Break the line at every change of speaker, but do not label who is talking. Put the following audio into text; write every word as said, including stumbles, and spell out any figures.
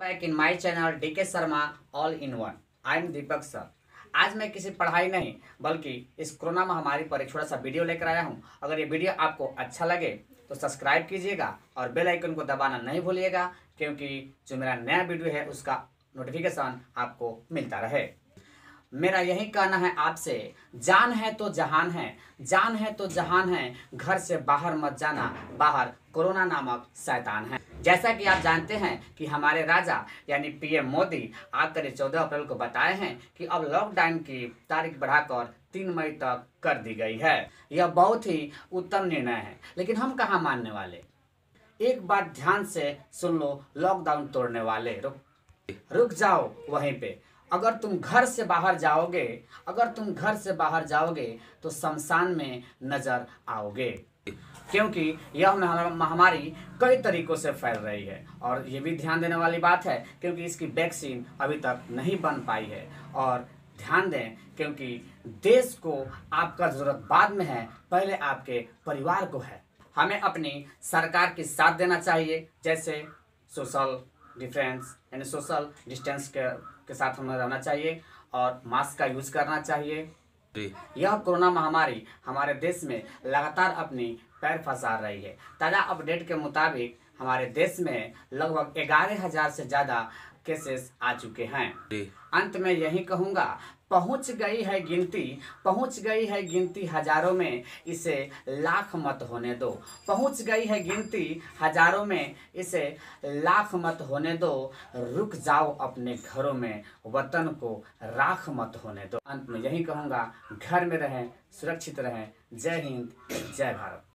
Back in my channel DK Sharma all in one. I am Deepak sir. आज मैं किसी पढ़ाई नहीं बल्कि इस कोरोना महामारी पर एक छोटा सा वीडियो लेकर आया हूं। अगर ये वीडियो आपको अच्छा लगे तो सब्सक्राइब कीजिएगा और बेल आइकन को दबाना नहीं भूलिएगा, क्योंकि जो मेरा नया वीडियो है उसका नोटिफिकेशन आपको मिलता रहे। मेरा यही कहना है आपसे, जान है तो जहान है, जान है तो जहान है, घर से बाहर मत जाना, बाहर कोरोना नामक शैतान है। जैसा कि आप जानते हैं कि हमारे राजा यानी पीएम मोदी आकर चौदह अप्रैल को बताए हैं कि अब लॉकडाउन की तारीख बढ़ाकर तीन मई तक कर दी गई है। यह बहुत ही उत्तम निर्णय है, लेकिन हम कहाँ मानने वाले। एक बात ध्यान से सुन लो, लॉकडाउन तोड़ने वाले, रुक रुक जाओ वहीं पे। अगर तुम घर से बाहर जाओगे अगर तुम घर से बाहर जाओगे तो शमशान में नजर आओगे, क्योंकि यह महामारी कई तरीकों से फैल रही है। और ये भी ध्यान देने वाली बात है क्योंकि इसकी वैक्सीन अभी तक नहीं बन पाई है। और ध्यान दें, क्योंकि देश को आपका जरूरत बाद में है, पहले आपके परिवार को है। हमें अपनी सरकार की साथ देना चाहिए, जैसे सोशल डिफरेंस यानी सोशल डिस्टेंस के, के साथ हमें रहना चाहिए और मास्क का यूज करना चाहिए। यह कोरोना महामारी हमारे देश में लगातार अपनी पैर फंसा रही है। ताज़ा अपडेट के मुताबिक हमारे देश में लगभग ग्यारह हजार से ज़्यादा केसेस आ चुके हैं। अंत में यही कहूँगा, पहुंच गई है गिनती पहुंच गई है गिनती हजारों में, इसे लाख मत होने दो। पहुंच गई है गिनती हजारों में, इसे लाख मत होने दो। रुक जाओ अपने घरों में, वतन को राख मत होने दो। अंत में यही कहूँगा, घर में रहें, सुरक्षित रहें। जय हिंद, जय भारत।